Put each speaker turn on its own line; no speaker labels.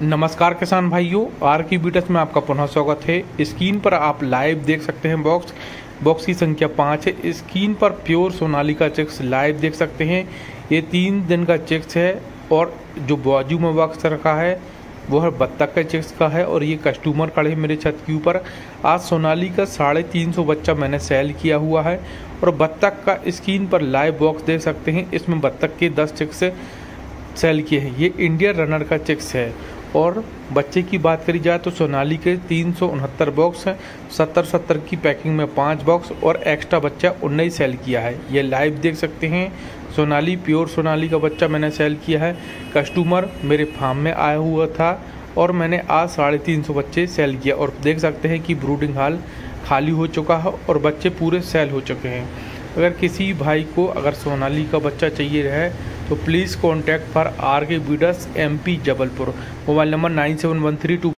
नमस्कार किसान भाइयों, आर की बीटस में आपका पुनः स्वागत है। स्क्रीन पर आप लाइव देख सकते हैं बॉक्स की संख्या 5 है। स्क्रीन पर प्योर सोनालिका चिक्स लाइव देख सकते हैं। ये 3 दिन का चिक्स है और जो बाजू में बॉक्स रखा है वो है बत्तख के चिक्स का है। और ये कस्टमर खड़े मेरे छत के ऊपर। आज सोनालिका 350 बच्चा मैंने सेल किया हुआ है और बत्तख का स्क्रीन पर लाइव बॉक्स देख सकते हैं। इसमें बत्तख के 10 चिक्स सेल किए हैं। ये इंडियन रनर का चिक्स है। और बच्चे की बात करी जाए तो सोनाली के 369 बॉक्स हैं। 70 की पैकिंग में 5 बॉक्स और एक्स्ट्रा बच्चा 19 सेल किया है। ये लाइव देख सकते हैं। सोनाली प्योर सोनाली का बच्चा मैंने सेल किया है। कस्टमर मेरे फार्म में आया हुआ था और मैंने आज 350 बच्चे सेल किया। और देख सकते हैं कि ब्रूडिंग हॉल खाली हो चुका है और बच्चे पूरे सेल हो चुके हैं। अगर किसी भाई को अगर सोनाली का बच्चा चाहिए है तो please contact for R K beats MP Jabalpur. Mobile number 9713